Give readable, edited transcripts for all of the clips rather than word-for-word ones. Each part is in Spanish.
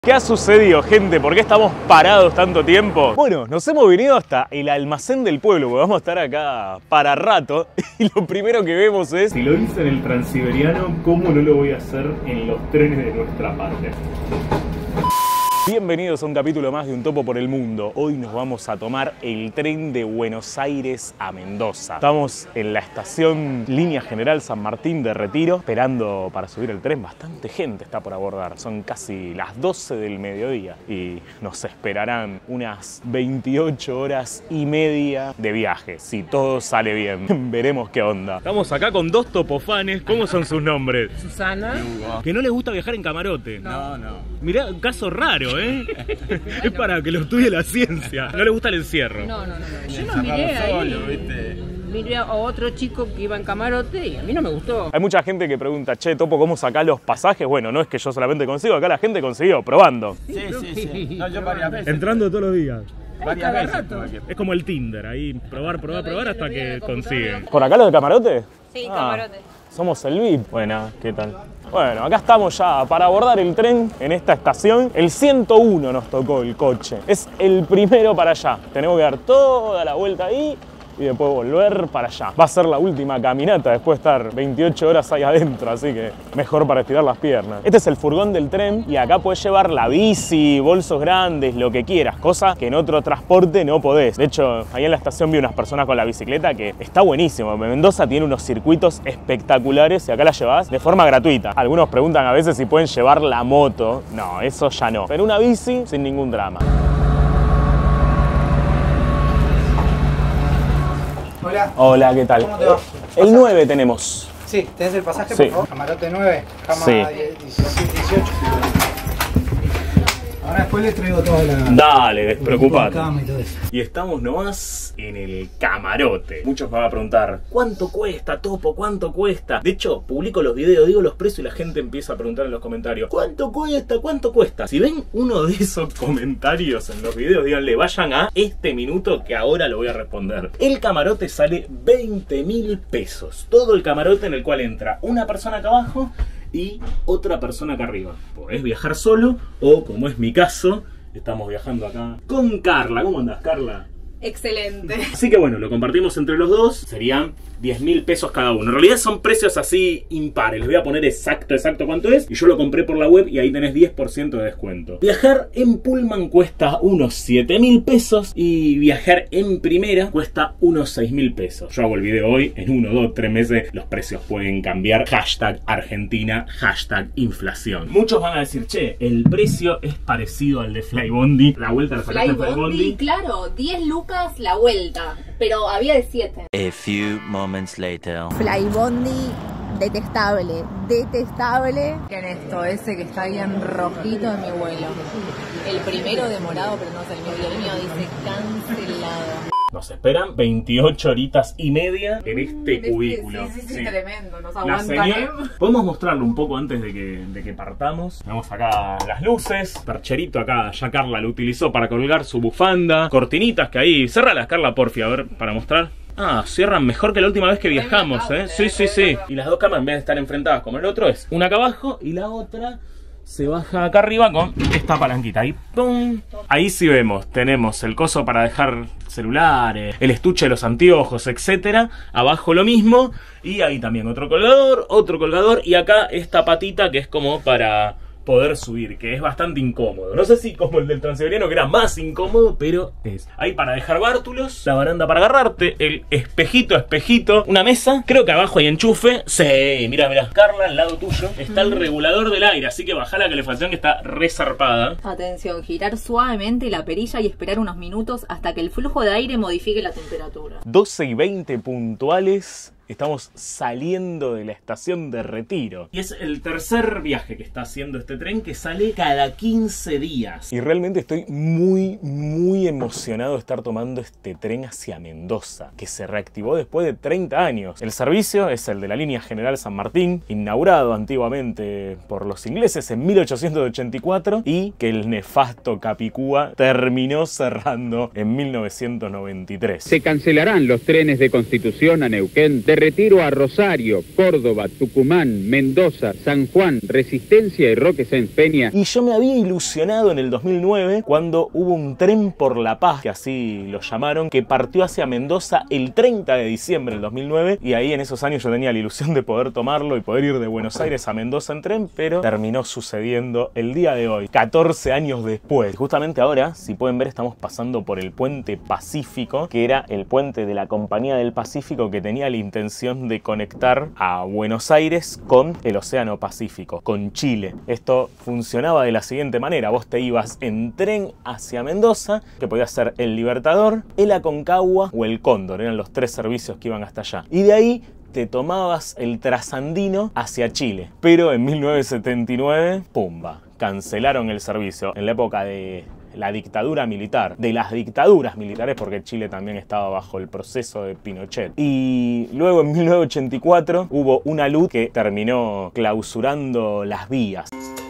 ¿Qué ha sucedido, gente? ¿Por qué estamos parados tanto tiempo? Bueno, nos hemos venido hasta el almacén del pueblo, porque vamos a estar acá para rato. Y lo primero que vemos es... Si lo hice en el Transiberiano, ¿cómo no lo voy a hacer en los trenes de nuestra patria? Bienvenidos a un capítulo más de Un Topo por el Mundo. Hoy nos vamos a tomar el tren de Buenos Aires a Mendoza. Estamos en la estación Línea General San Martín de Retiro, esperando para subir el tren. Bastante gente está por abordar. Son casi las 12 del mediodía y nos esperarán unas 28 horas y media de viaje. Si todo sale bien, veremos qué onda. Estamos acá con dos topofanes. ¿Cómo son sus nombres? Susana. Que no les gusta viajar en camarote. No. Mirá, un caso raro, ¿eh? Es para que lo estudie la ciencia. No le gusta el encierro. No. Yo no miré ahí. Miré a otro chico que iba en camarote y a mí no me gustó. Hay mucha gente que pregunta, che, Topo, ¿cómo sacás los pasajes? Bueno, no es que yo solamente consigo, acá la gente consiguió, probando. Sí. No, yo varias veces. Entrando todos los días. Varias veces. rato. Es como el Tinder, ahí probar hasta que consiguen. ¿Por ¿Por acá los de camarote? Sí, camarote. Somos el VIP. Buena, ¿qué tal? Bueno, acá estamos ya para abordar el tren en esta estación. El 101 nos tocó el coche. Es el primero para allá. Tenemos que dar toda la vuelta ahí y después volver para allá. Va a ser la última caminata después de estar 28 horas ahí adentro, así que mejor para estirar las piernas. Este es el furgón del tren y acá puedes llevar la bici, bolsos grandes, lo que quieras, cosa que en otro transporte no podés. De hecho, ahí en la estación vi unas personas con la bicicleta que está buenísimo. Mendoza tiene unos circuitos espectaculares y acá la llevas de forma gratuita. Algunos preguntan a veces si pueden llevar la moto. No, eso ya no. Pero una bici sin ningún drama. Hola, ¿qué tal? ¿Cómo te va? El 9 tenemos. Sí, ¿tenés el pasaje, Sí. por favor? Camarote 9, cama Sí. 17, 18. Ahora después les traigo toda la... Dale, despreocupate. cama y todo eso. Y estamos nomás en el camarote. Muchos me van a preguntar, ¿cuánto cuesta, Topo? ¿Cuánto cuesta? De hecho, publico los videos, digo los precios y la gente empieza a preguntar en los comentarios, ¿cuánto cuesta? ¿Cuánto cuesta? Si ven uno de esos comentarios en los videos, díganle, vayan a este minuto que ahora lo voy a responder. El camarote sale 20.000 pesos. Todo el camarote en el cual entra una persona acá abajo y otra persona acá arriba. Podés viajar solo o, como es mi caso, estamos viajando acá con Carla. ¿Cómo andás, Carla? Excelente. Así que bueno, lo compartimos entre los dos. Serían 10.000 pesos cada uno. En realidad son precios así impares. Les voy a poner exacto cuánto es. Y yo lo compré por la web y ahí tenés 10% de descuento. Viajar en Pullman cuesta unos 7.000 pesos. Y viajar en primera cuesta unos 6.000 pesos. Yo hago el video hoy. En 1, 2, 3 meses los precios pueden cambiar. Hashtag Argentina, hashtag inflación. Muchos van a decir, che, el precio es parecido al de Flybondi. La vuelta la sacaste en Flybondi, claro, 10 lucas la vuelta, pero había de 7. A few moments later. Flybondi, detestable. ¿Quién es esto? Ese que está ahí en rojito en mi vuelo. El primero demorado, pero no sé, el mío dice cancelado. Nos esperan 28 horitas y media en este cubículo. Sí, tremendo, nos La aguantan. señora... Podemos mostrarlo un poco antes de que partamos. Tenemos acá las luces. Percherito acá, ya Carla lo utilizó para colgar su bufanda. Cortinitas que ahí... Cérralas, Carla, porfi, a ver, para mostrar. Ah, cierran mejor que la última vez que viajamos, ¿eh? Sí. Y las dos camas, en vez de estar enfrentadas como el otro, es una acá abajo y la otra... se baja acá arriba con esta palanquita. Ahí, ¡pum! Ahí sí vemos, tenemos el coso para dejar celulares, el estuche de los anteojos, etcétera. Abajo lo mismo. Y ahí también otro colgador. Y acá esta patita que es como para poder subir, que es bastante incómodo. No sé si como el del Transiberiano, que era más incómodo, pero es. Ahí para dejar bártulos, la baranda para agarrarte, el espejito, una mesa. Creo que abajo hay enchufe. Sí, mira, Carla, al lado tuyo está el regulador del aire, así que baja la calefacción que está resarpada. Atención, girar suavemente la perilla y esperar unos minutos hasta que el flujo de aire modifique la temperatura. 12:20 puntuales. Estamos saliendo de la estación de Retiro. Y es el tercer viaje que está haciendo este tren, que sale cada 15 días. Y realmente estoy muy emocionado de estar tomando este tren hacia Mendoza, que se reactivó después de 30 años. El servicio es el de la Línea General San Martín, inaugurado antiguamente por los ingleses en 1884, y que el nefasto Capicúa terminó cerrando en 1993. Se cancelarán los trenes de Constitución a Neuquén, de Retiro a Rosario, Córdoba, Tucumán, Mendoza, San Juan, Resistencia y Roque Sáenz Peña. Y yo me había ilusionado en el 2009 cuando hubo un tren por la paz, que así lo llamaron, que partió hacia Mendoza el 30 de diciembre del 2009, y ahí en esos años yo tenía la ilusión de poder tomarlo y poder ir de Buenos Aires a Mendoza en tren, pero terminó sucediendo el día de hoy, 14 años después. Justamente ahora, si pueden ver, estamos pasando por el puente Pacífico, que era el puente de la Compañía del Pacífico, que tenía la intención de conectar a Buenos Aires con el Océano Pacífico, con Chile. Esto funcionaba de la siguiente manera: vos te ibas en tren hacia Mendoza, que podía ser el Libertador, el Aconcagua o el Cóndor, eran los 3 servicios que iban hasta allá. Y de ahí te tomabas el trasandino hacia Chile. Pero en 1979, ¡pumba!, cancelaron el servicio en la época de la dictadura militar, de las dictaduras militares, porque Chile también estaba bajo el proceso de Pinochet. Y luego en 1984 hubo una luz que terminó clausurando las vías.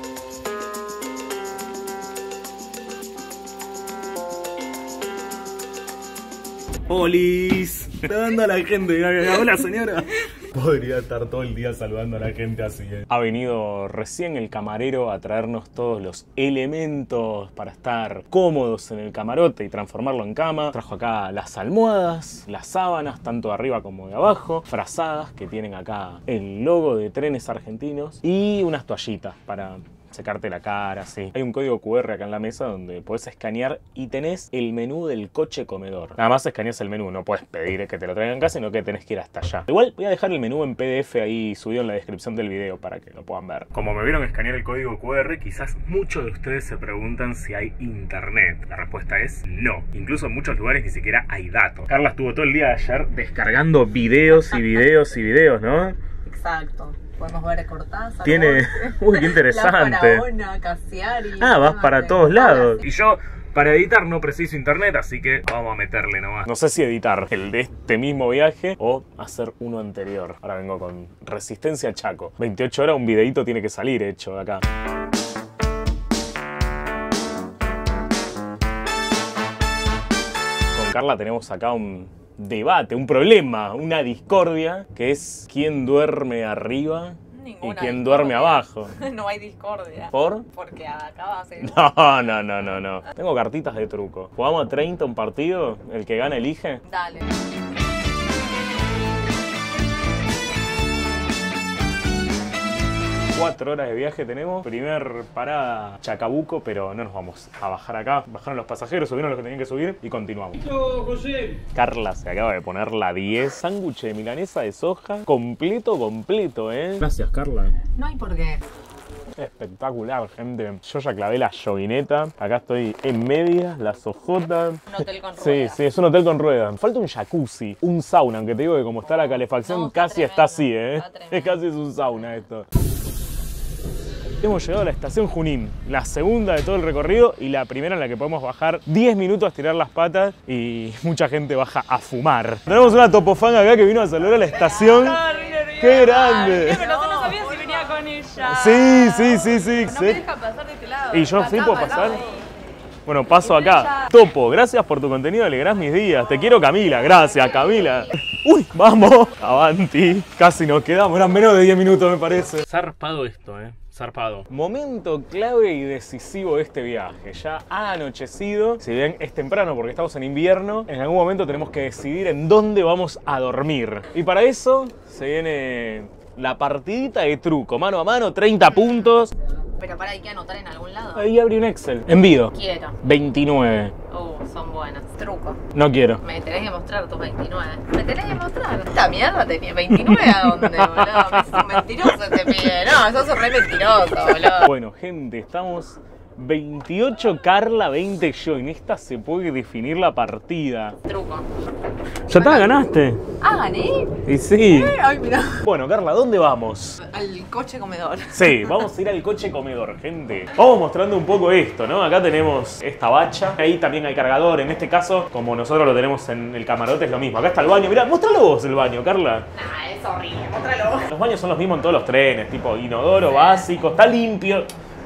¡Polis! Saludando a la gente. Hola, señora. Podría estar todo el día saludando a la gente así. Ha venido recién el camarero a traernos todos los elementos para estar cómodos en el camarote y transformarlo en cama. Trajo acá las almohadas, las sábanas, tanto de arriba como de abajo, frazadas, que tienen acá el logo de Trenes Argentinos, y unas toallitas para secarte la cara, sí. Hay un código QR acá en la mesa donde podés escanear y tenés el menú del coche comedor. Nada más escaneas el menú, no puedes pedir que te lo traigan en casa, sino que tenés que ir hasta allá. Igual voy a dejar el menú en PDF ahí subido en la descripción del video para que lo puedan ver. Como me vieron escanear el código QR, quizás muchos de ustedes se preguntan si hay internet. La respuesta es no. Incluso en muchos lugares ni siquiera hay datos. Carla estuvo todo el día de ayer descargando videos y videos y videos, ¿no? Exacto. Podemos ver Cortázar. Tiene... Uy, qué interesante. La Faraona, Cassiari. Ah, vas para todos lados. Y yo, para editar, no preciso internet, así que vamos a meterle nomás. No sé si editar el de este mismo viaje o hacer uno anterior. Ahora vengo con Resistencia Chaco. 28 horas, un videito tiene que salir hecho de acá. Con Carla tenemos acá un debate, un problema, una discordia, que es quién duerme arriba y quién duerme abajo. No hay discordia. ¿Por? Porque acá va a ser... No. Tengo cartitas de truco. ¿Jugamos a 30 un partido? ¿El que gana elige? Dale. Cuatro horas de viaje tenemos. Primer parada Chacabuco, pero no nos vamos a bajar acá. Bajaron los pasajeros, subieron los que tenían que subir y continuamos. José. Carla se acaba de poner la 10. Sándwich de milanesa de soja. Completo, ¿eh? Gracias, Carla. No hay por qué. Espectacular, gente. Yo ya clavé la yoguineta. Acá estoy en medias, la sojota. Un hotel con ruedas. Sí, es un hotel con ruedas. Falta un jacuzzi, un sauna, aunque te digo que como está la calefacción, No, casi tremendo, está así, está Casi es un sauna esto. Hemos llegado a la estación Junín, la segunda de todo el recorrido y la primera en la que podemos bajar 10 minutos a estirar las patas y mucha gente baja a fumar. Tenemos una topofanga acá que vino a saludar a la estación. ¡Qué grande! Pero tú no sabías si venía con ella. Sí. No me deja pasar de este lado. ¿Y yo sí puedo pasar? Bueno, paso acá. Topo, gracias por tu contenido, alegrás mis días. Te quiero, Camila. Gracias, Camila. Uy, vamos. Avanti. Casi nos quedamos, eran menos de 10 minutos me parece. Zarpado esto, zarpado. Momento clave y decisivo de este viaje. Ya ha anochecido. Si bien es temprano porque estamos en invierno, en algún momento tenemos que decidir en dónde vamos a dormir. Y para eso se viene la partidita de truco. Mano a mano, 30 puntos. Pero para, ¿hay que anotar en algún lado? Ahí abrí un Excel. Envío. Quiero. 29. Son buenas. Truco. No quiero. Me tenés que mostrar tus 29. Me tenés que mostrar. Esta mierda tenía 29 a dónde, boludo. Es un mentiroso este pibe. No, sos un re mentiroso, boludo. Bueno, gente, estamos 28 Carla, 20 yo. En esta se puede definir la partida. Truco. Ya está, ganaste. Ah, gané. Y sí. Ay, mirá. Bueno, Carla, ¿dónde vamos? Al coche comedor. Sí, vamos a ir al coche comedor, gente. Vamos mostrando un poco esto, ¿no? Acá tenemos esta bacha. Ahí también hay cargador. En este caso, como nosotros lo tenemos en el camarote, es lo mismo. Acá está el baño. Mirá, mostralo vos el baño, Carla. Nah, es horrible. Móstralo vos. Los baños son los mismos en todos los trenes. Tipo inodoro básico. Está limpio.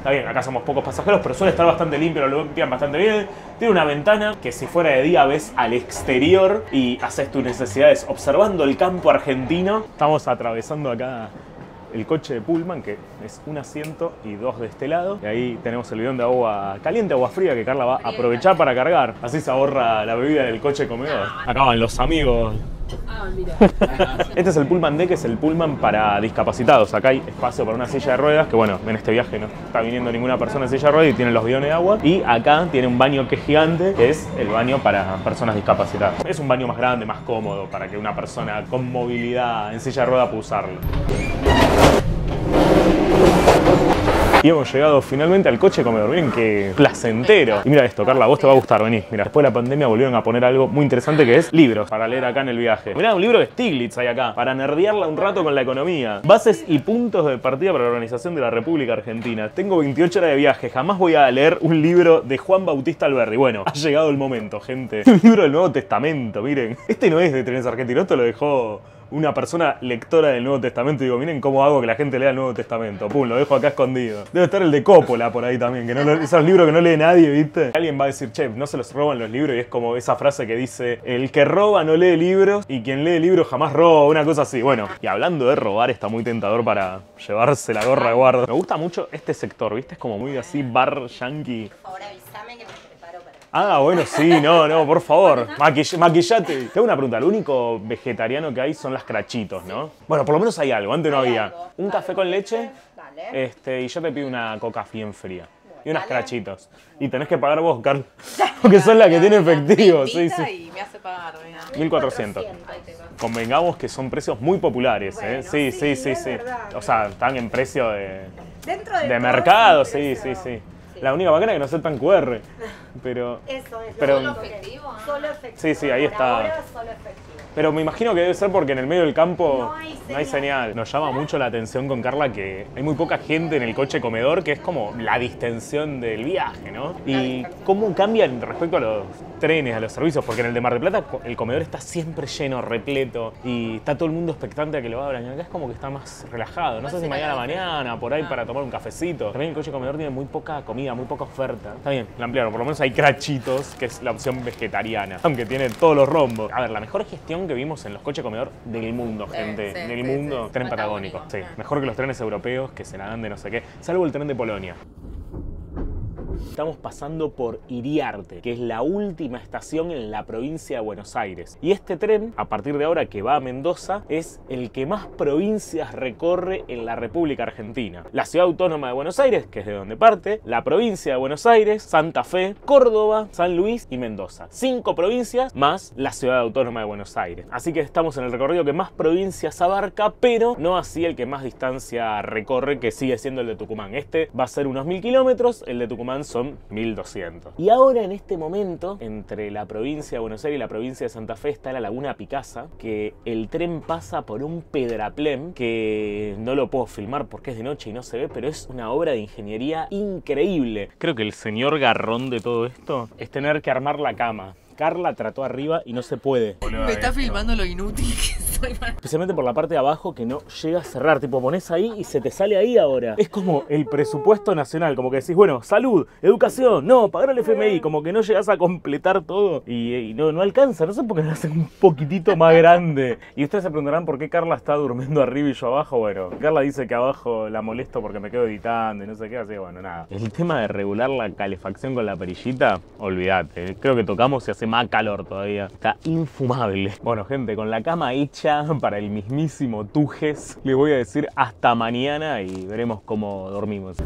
Está bien, acá somos pocos pasajeros, pero suele estar bastante limpio, lo limpian bastante bien. Tiene una ventana que si fuera de día ves al exterior y haces tus necesidades observando el campo argentino. Estamos atravesando acá el coche de Pullman, que es un asiento y dos de este lado. Y ahí tenemos el bidón de agua caliente, agua fría, que Carla va a aprovechar para cargar. Así se ahorra la bebida del coche comedor. Acá van los amigos. Ah, mira. Este es el Pullman D, que es el Pullman para discapacitados. Acá hay espacio para una silla de ruedas, que bueno, en este viaje no está viniendo ninguna persona en silla de ruedas y tienen los bidones de agua. Y acá tiene un baño que es gigante, que es el baño para personas discapacitadas. Es un baño más grande, más cómodo, para que una persona con movilidad en silla de ruedas pueda usarlo. Y hemos llegado finalmente al coche comedor. Miren qué placentero. Y mira esto, Carla, a vos te va a gustar, vení. Mira, después de la pandemia volvieron a poner algo muy interesante, que es libros para leer acá en el viaje. Mirá, un libro de Stiglitz hay acá, para nerdearla un rato con la economía. Bases y puntos de partida para la organización de la República Argentina. Tengo 28 horas de viaje, jamás voy a leer un libro de Juan Bautista Alberdi. Bueno, ha llegado el momento, gente. Un libro del Nuevo Testamento, miren. Este no es de Trenes Argentinos, esto lo dejó una persona lectora del Nuevo Testamento. Y digo, miren cómo hago que la gente lea el Nuevo Testamento. Pum, lo dejo acá escondido. Debe estar el de Coppola por ahí también, que no esos libros que no lee nadie, ¿viste? Alguien va a decir, che, no se los roban los libros, y es como esa frase que dice, el que roba no lee libros y quien lee libros jamás roba, una cosa así. Bueno, y hablando de robar, está muy tentador para llevarse la gorra de guarda. Me gusta mucho este sector, ¿viste? Es como muy así bar yankee. Por favor, avísame que me preparo para... Ah, bueno, sí, no, por favor. Maquillate. Te hago una pregunta. Lo único vegetariano que hay son las crachitos, ¿no? Bueno, por lo menos hay algo. Antes no había. Un café con leche. Vale. Y yo te pido una coca bien fría. Y unas crachitos. Y tenés que pagar vos, Carlos. Porque sos la que tiene efectivo. Me Sí, invita sí. y me hace pagar, mira. 1400. Convengamos que son precios muy populares, ¿eh? Sí. O sea, están en precio de mercado, sí. La única bacana es que no aceptan QR. Pero. Pero, ¿Solo efectivo? Solo efectivo. Sí, ahí está. Ahora solo efectivo. Pero me imagino que debe ser porque en el medio del campo no hay señal. Nos llama mucho la atención con Carla que hay muy poca gente en el coche comedor, que es como la distensión del viaje, ¿no? Y cómo cambian respecto a los trenes, a los servicios, porque en el de Mar del Plata el comedor está siempre lleno, repleto, y está todo el mundo expectante a que lo abran. Y acá es como que está más relajado. No sé si mañana, por ahí para tomar un cafecito. También el coche comedor tiene muy poca comida, muy poca oferta. Está bien, la ampliaron. Por lo menos hay crachitos, que es la opción vegetariana, aunque tiene todos los rombos. A ver, la mejor gestión que vimos en los coches comedor del mundo, gente. Del mundo. Tren patagónico. Sí, mejor que los trenes europeos que se la dan de no sé qué. Salvo el tren de Polonia. Estamos pasando por Iriarte, que es la última estación en la provincia de Buenos Aires. Y este tren, a partir de ahora que va a Mendoza, es el que más provincias recorre en la República Argentina. La Ciudad Autónoma de Buenos Aires, que es de donde parte, la provincia de Buenos Aires, Santa Fe, Córdoba, San Luis y Mendoza. 5 provincias más la Ciudad Autónoma de Buenos Aires. Así que estamos en el recorrido que más provincias abarca, pero no así el que más distancia recorre, que sigue siendo el de Tucumán. Este va a ser unos 1000 kilómetros, el de Tucumán son 1200. Y ahora en este momento, entre la provincia de Buenos Aires y la provincia de Santa Fe está la Laguna Picasa, que el tren pasa por un pedraplén que no lo puedo filmar porque es de noche y no se ve, pero es una obra de ingeniería increíble. Creo que el señor garrón de todo esto es tener que armar la cama. Carla trató arriba y no se puede. Me está filmando lo inútil que soy. Especialmente por la parte de abajo que no llega a cerrar. Tipo, pones ahí y se te sale ahí ahora. Es como el presupuesto nacional. Como que decís, bueno, salud, educación, no, pagar el FMI. Como que no llegas a completar todo y no alcanza. No sé por qué lo hacen un poquitito más grande. Y ustedes se preguntarán por qué Carla está durmiendo arriba y yo abajo. Bueno, Carla dice que abajo la molesto porque me quedo editando y no sé qué. Así que bueno, nada. El tema de regular la calefacción con la perillita, olvídate. Creo que tocamos y hace más calor todavía. Está infumable. Bueno, gente, con la cama hecha para el mismísimo Tujes, les voy a decir hasta mañana y veremos cómo dormimos.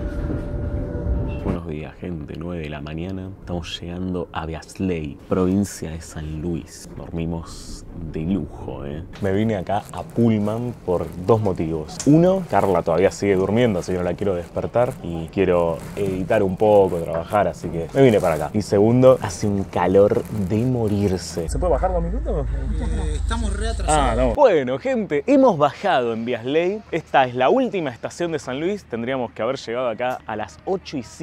Buenos días, gente. 9 de la mañana. Estamos llegando a Beasley, provincia de San Luis. Dormimos de lujo, ¿eh? Me vine acá a Pullman por 2 motivos. Uno, Carla todavía sigue durmiendo, así que no la quiero despertar. Y quiero editar un poco, trabajar, así que me vine para acá. Y segundo, hace un calor de morirse. ¿Se puede bajar 2 minutos? Estamos re atrasados. No. Bueno, gente, hemos bajado en Beasley. Esta es la última estación de San Luis. Tendríamos que haber llegado acá a las 8:05 de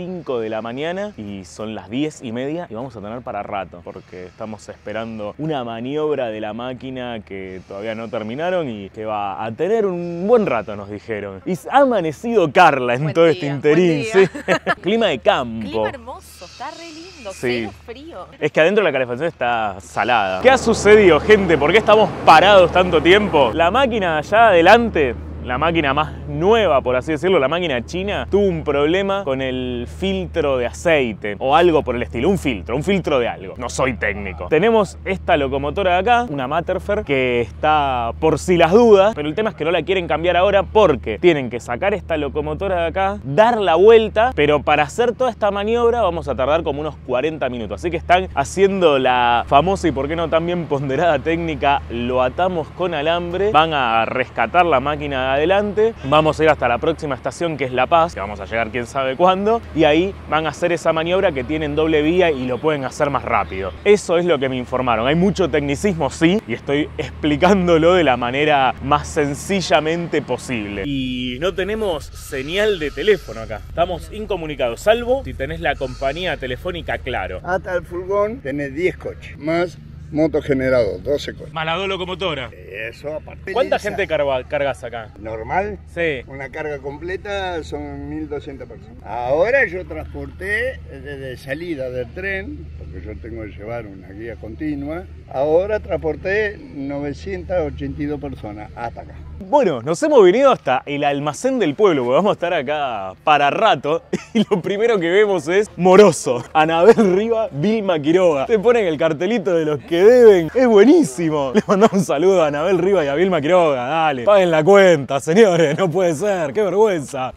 de la mañana y son las 10:30 y vamos a tener para rato porque estamos esperando una maniobra de la máquina que todavía no terminaron y que va a tener un buen rato, nos dijeron. Y ha amanecido Carla en todo este interín. ¿Sí? Clima de campo. Clima hermoso, está re lindo, sí. Cero frío. Es que adentro la calefacción está salada. ¿Qué ha sucedido, gente? ¿Por qué estamos parados tanto tiempo? La máquina allá adelante, la máquina más nueva, por así decirlo, la máquina china, tuvo un problema con el filtro de aceite o algo por el estilo, un filtro de algo. No soy técnico. Tenemos esta locomotora de acá, una Matterfer, que está por si las dudas, pero el tema es que no la quieren cambiar ahora porque tienen que sacar esta locomotora de acá, dar la vuelta, pero para hacer toda esta maniobra vamos a tardar como unos 40 minutos. Así que están haciendo la famosa y por qué no tan bien ponderada técnica, lo atamos con alambre, van a rescatar la máquina de adelante, vamos a ir hasta la próxima estación que es La Paz, que vamos a llegar quién sabe cuándo, y ahí van a hacer esa maniobra que tienen doble vía y lo pueden hacer más rápido. Eso es lo que me informaron. Hay mucho tecnicismo, sí, y estoy explicándolo de la manera más sencillamente posible. Y no tenemos señal de teléfono acá, estamos incomunicados, salvo si tenés la compañía telefónica Claro. Hasta el furgón tenés 10 coches, más motogenerador, 12 coches. Más las 2 locomotoras. Eso aparte. ¿Cuánta gente cargas acá? ¿Normal? Sí. Una carga completa son 1.200 personas. Ahora yo transporté desde salida del tren, porque yo tengo que llevar una guía continua. Ahora transporté 982 personas hasta acá. Bueno, nos hemos venido hasta el almacén del pueblo, porque vamos a estar acá para rato. Y lo primero que vemos es Moroso, Anabel Riva, Vilma Quiroga. Te ponen el cartelito de los que deben. Es buenísimo. Le mandamos un saludo a Anabel Riva y a Vilma Quiroga. Dale, paguen la cuenta, señores. No puede ser, qué vergüenza.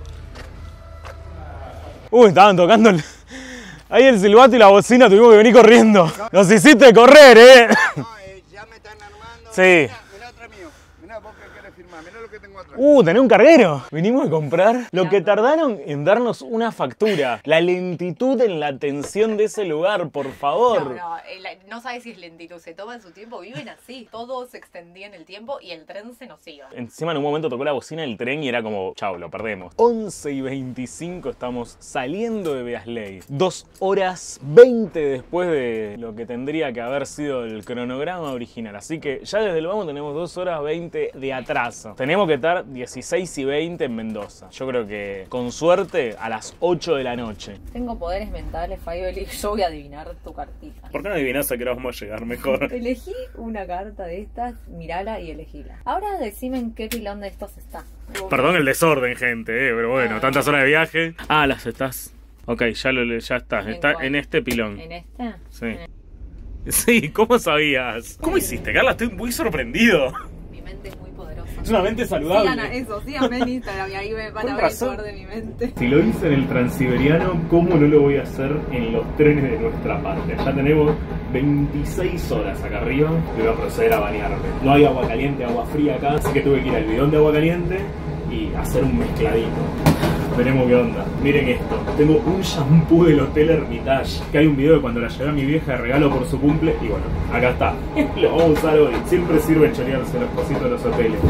Estaban tocando ahí el silbato y la bocina, tuvimos que venir corriendo. Nos hiciste correr, Ya me están armando. Sí. Mirá atrás mío. Mirá vos que querés firmar. Mirá lo que tengo atrás. ¿Tenés un carguero? Vinimos a comprar lo que tardaron en darnos una factura. La lentitud en la atención de ese lugar, por favor. No sabes si es lentitud, se toman su tiempo, viven así. Todo se extendía en el tiempo y el tren se nos iba. Encima en un momento tocó la bocina del tren y era como, chau, lo perdemos. 11:25 estamos saliendo de Beasley. 2 horas 20 después de lo que tendría que haber sido el cronograma original. Así que ya desde el vamos tenemos 2 horas 20 de atraso. Tenemos que estar 16:20 en Mendoza. Yo creo que con suerte a las 8 de la noche. Tengo poderes mentales, Faioli, yo voy a adivinar tu cartita. ¿Por qué no adivinás a qué hora vamos a llegar mejor? Elegí una carta de estas, mirala y elegíla. Ahora decime en qué pilón de estos está. Perdón el desorden, gente, pero bueno, tantas horas de viaje. Las estás. Ok, ya estás. Está en este pilón. ¿En este? Sí. Sí, ¿cómo sabías? ¿Cómo hiciste, Carla? Estoy muy sorprendido. Mi mente es muy poderosa. Es una mente saludable. Síganme en Instagram y ahí me van a ver el poder de mi mente. Si lo hice en el Transiberiano, ¿cómo no lo voy a hacer en los trenes de nuestra patria? Ya tenemos 26 horas acá arriba y voy a proceder a bañarme. No hay agua caliente, agua fría acá, así que tuve que ir al bidón de agua caliente y hacer un mezcladito. Veremos qué onda. Miren esto. Tengo un shampoo del Hotel Hermitage. Que hay un video de cuando la llevé a mi vieja de regalo por su cumple. Y bueno, acá está. Lo vamos a usar hoy. Siempre sirve chorearse los cositos de los hoteles.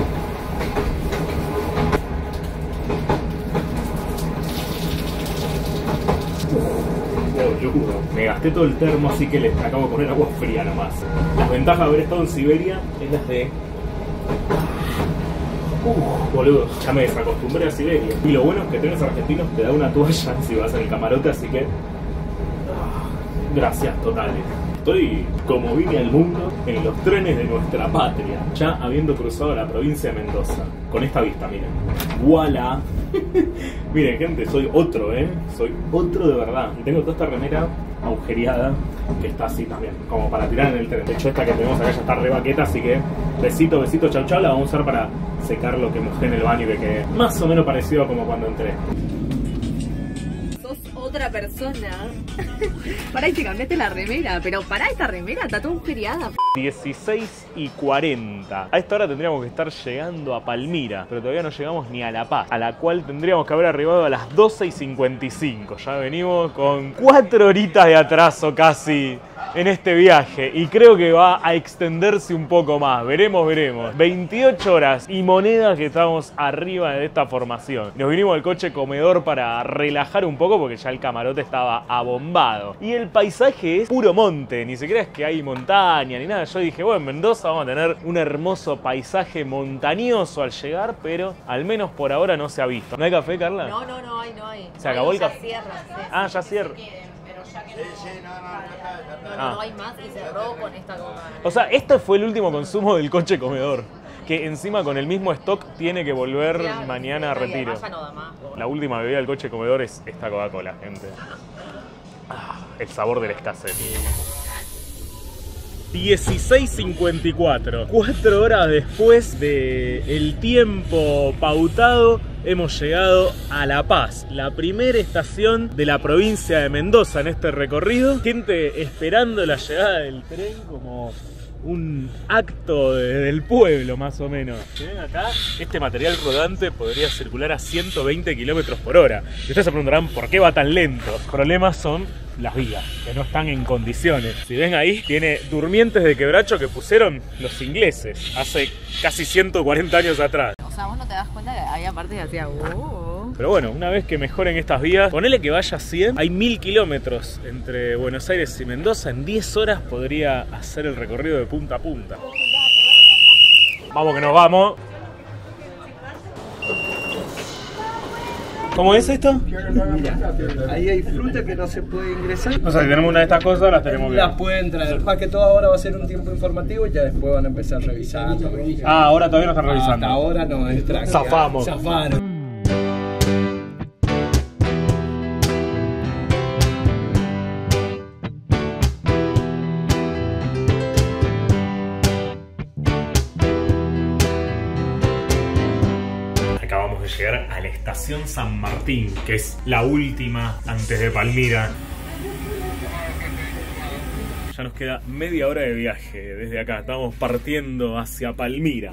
Boludo. Me gasté todo el termo, así que les acabo de poner agua fría nomás. Las ventajas de haber estado en Siberia es las de... boludo, ya me desacostumbré a Siberia. Y lo bueno es que trenes argentinos te da una toalla si vas en el camarote, así que... gracias totales. Estoy como vine al mundo en los trenes de nuestra patria, ya habiendo cruzado la provincia de Mendoza. Con esta vista, miren. ¡Voilà! Miren, gente, soy otro, soy otro de verdad. Y tengo toda esta remera agujereada que está así también, como para tirar en el tren. De hecho, esta que tenemos acá ya está re baqueta, así que besito, besito, chau chau. La vamos a usar para secar lo que mojé en el baño y que quede más o menos parecido a como cuando entré. Sos otra persona. Pará, y te cambiaste la remera, pero pará, esta remera está toda agujereada. 16:40. A esta hora tendríamos que estar llegando a Palmira, pero todavía no llegamos ni a La Paz, a la cual tendríamos que haber arribado a las 12:55. Ya venimos con 4 horitas de atraso casi. en este viaje y creo que va a extenderse un poco más. Veremos, veremos. 28 horas y monedas que estamos arriba de esta formación. Nos vinimos al coche comedor para relajar un poco porque ya el camarote estaba abombado. Y el paisaje es puro monte, ni siquiera es que hay montaña ni nada. Yo dije, bueno, en Mendoza vamos a tener un hermoso paisaje montañoso al llegar, pero al menos por ahora no se ha visto. ¿No hay café, Carla? No hay. ¿Se acabó el café? Cierra, Ah, ya cierra. No hay más y cerró con esta coca. O sea, este fue el último consumo del coche comedor. Que encima con el mismo stock tiene que volver mañana a retiro. La última bebida del coche comedor es esta Coca-Cola, gente. El sabor de la escasez. 16:54. 4 horas después del tiempo pautado, hemos llegado a La Paz, la primera estación de la provincia de Mendoza en este recorrido. Gente esperando la llegada del tren como un acto del pueblo, más o menos. Si ven acá, este material rodante podría circular a 120 km/h. Y ustedes se preguntarán por qué va tan lento. Los problemas son las vías, que no están en condiciones. Si ven ahí, tiene durmientes de quebracho que pusieron los ingleses hace casi 140 años atrás. O sea, vos no te das cuenta que había partes que hacía Pero bueno, una vez que mejoren estas vías, ponele que vaya a 100, hay 1000 kilómetros entre Buenos Aires y Mendoza. En 10 horas podría hacer el recorrido de punta a punta. Vamos que nos vamos. ¿Cómo es esto? Mira, ahí hay fruta que no se puede ingresar. O sea, si tenemos una de estas cosas, las tenemos que... Las pueden traer. Más que todo ahora va a ser un tiempo informativo y ya después van a empezar a revisar. Ah, ahora todavía no están revisando. Hasta ahora no, entra. Zafamos. Zafaron. Acabamos de llegar a la estación San Martín, que es la última antes de Palmira. Ya nos queda media hora de viaje desde acá. Estamos partiendo hacia Palmira.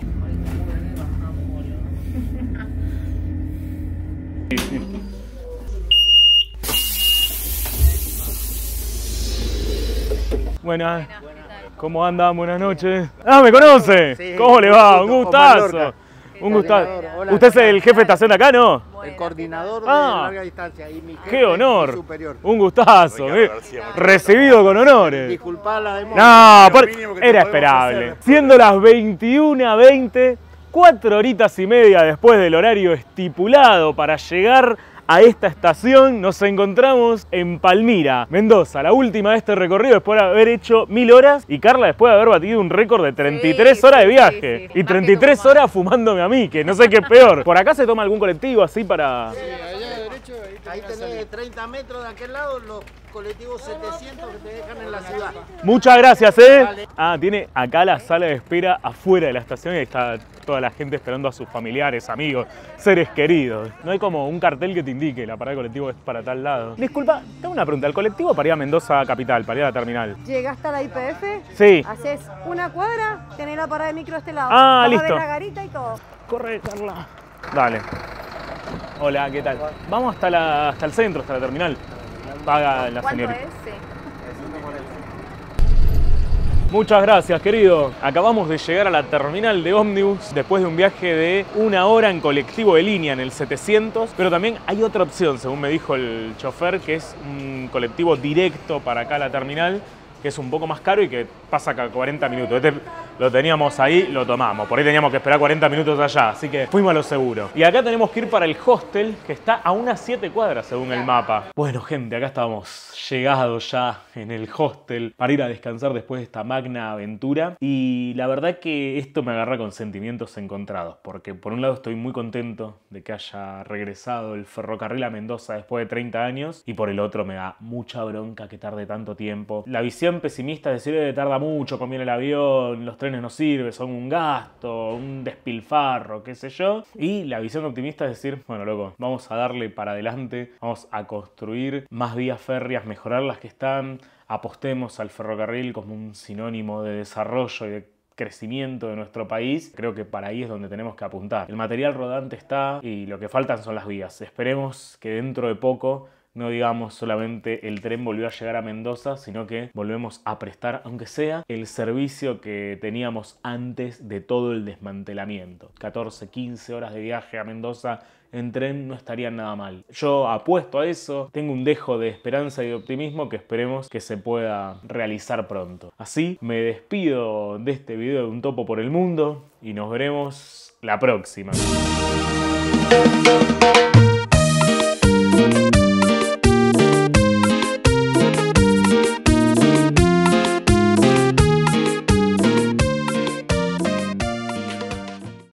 Buenas. ¿Cómo andan? Buenas noches. ¡Ah, me conoce! Sí, ¿Cómo le va? Un Omar gustazo. Lorca. Un gustazo. Hola, ¿Usted es el jefe de estación de acá, no? El coordinador de Ah, larga distancia y mi jefe ¡Qué honor! superior. Un gustazo. Recibido con honores. Disculpá la demora. No, era esperable. Siendo las 21:20, 4 horitas y media después del horario estipulado para llegar a esta estación, nos encontramos en Palmira, Mendoza, la última de este recorrido después de haber hecho 1000 horas y Carla después de haber batido un récord de 33 horas de viaje y 33 horas fumándome a mí, que no sé qué es peor. ¿Por acá se toma algún colectivo así para...? Sí, allá derecho, ahí tenés 30 metros de aquel lado, los colectivos 700 que te dejan en la ciudad. Muchas gracias, ¿eh? Ah, tiene acá la sala de espera afuera de la estación y está toda la gente esperando a sus familiares, amigos, seres queridos. No hay como un cartel que te indique la parada de colectivo es para tal lado. Disculpa, tengo una pregunta. ¿El colectivo para ir a Mendoza capital, para ir a la terminal? Llegaste a la IPF, sí. Haces una cuadra, tenés la parada de micro a este lado. Ah, vas listo. A ver la garita y todo. Corre, Carla. Dale. Hola, ¿qué tal? Vamos hasta el centro, hasta la terminal. Paga la señorita. ¿Cuánto es? Muchas gracias, querido. Acabamos de llegar a la terminal de ómnibus después de un viaje de 1 hora en colectivo de línea en el 700, pero también hay otra opción, según me dijo el chofer, que es un colectivo directo para acá a la terminal, que es un poco más caro y que pasa cada 40 minutos. Este lo teníamos ahí, lo tomamos. Por ahí teníamos que esperar 40 minutos allá, así que fuimos a lo seguro. Y acá tenemos que ir para el hostel, que está a unas 7 cuadras según el mapa. Bueno, gente, acá estamos llegados ya en el hostel para ir a descansar después de esta magna aventura. Y la verdad que esto me agarra con sentimientos encontrados, porque por un lado estoy muy contento de que haya regresado el ferrocarril a Mendoza después de 30 años, y por el otro me da mucha bronca que tarde tanto tiempo. La visión pesimista es decir, tarda mucho, conviene el avión, los trenes no sirven, son un gasto, un despilfarro, qué sé yo. Y la visión optimista es decir, bueno, loco, vamos a darle para adelante, vamos a construir más vías férreas, mejorar las que están, apostemos al ferrocarril como un sinónimo de desarrollo y de crecimiento de nuestro país. Creo que para ahí es donde tenemos que apuntar. El material rodante está y lo que faltan son las vías. Esperemos que dentro de poco no digamos solamente el tren volvió a llegar a Mendoza, sino que volvemos a prestar, aunque sea, el servicio que teníamos antes de todo el desmantelamiento. 14, 15 horas de viaje a Mendoza en tren no estarían nada mal. Yo apuesto a eso, tengo un dejo de esperanza y de optimismo que esperemos que se pueda realizar pronto. Así me despido de este video de Un Topo por el Mundo y nos veremos la próxima.